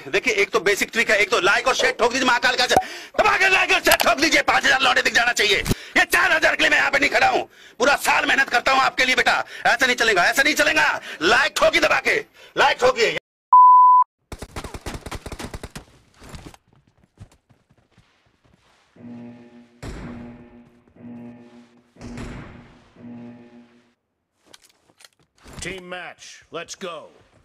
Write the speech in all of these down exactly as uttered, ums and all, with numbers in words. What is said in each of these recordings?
देखिए एक तो बेसिक ट्रिक है, एक तो लाइक और शेयर ठोक दीजिए महाकाल का दबाकर लाइक और शेयर ठोक दीजिए। पांच हजार लौटे दिख जाना चाहिए। ये चार हजार के लिए मैं यहाँ पे नहीं खड़ा हूँ, पूरा साल मेहनत करता हूँ आपके लिए बेटा। ऐसा नहीं चलेगा, ऐसा नहीं चलेगा। लाइक ठोकी दबा के, लाइक ठोकिए। Team match, let's go.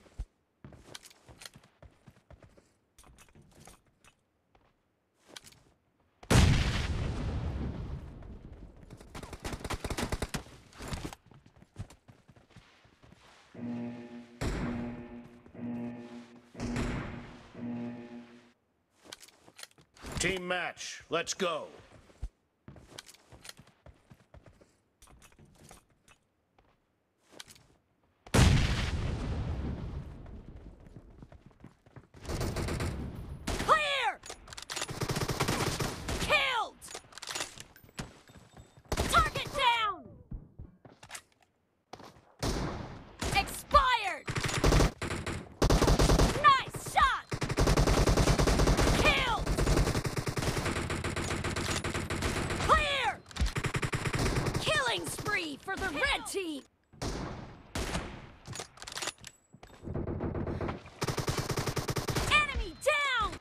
Team match, let's go. Clear! Killed! Target down! Expired! Nice shot! Killed! Clear! Killing spree for the red team! Enemy down!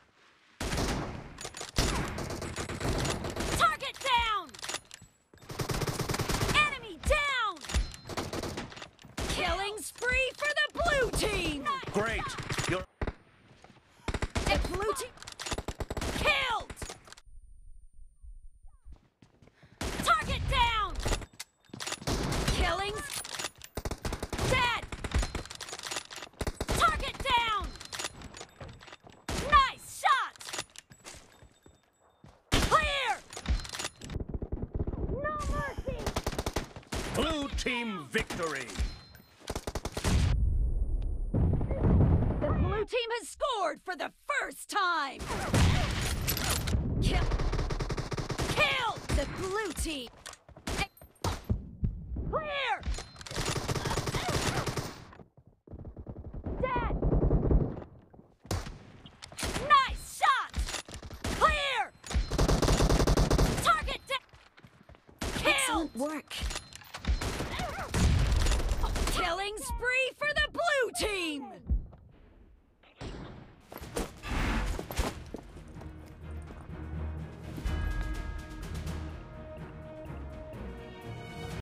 Target down! Enemy down! Killing spree for the blue team! Great. You're The blue team killed! Target down! Killing dead! Target down! Nice shot! Clear! No mercy! blue team victory. The blue team has scored for the first time! Kill! Kill the blue team! Clear! Dead! Nice shot! Clear! Target dead! Kill! Excellent work. Killing spree for the blue team!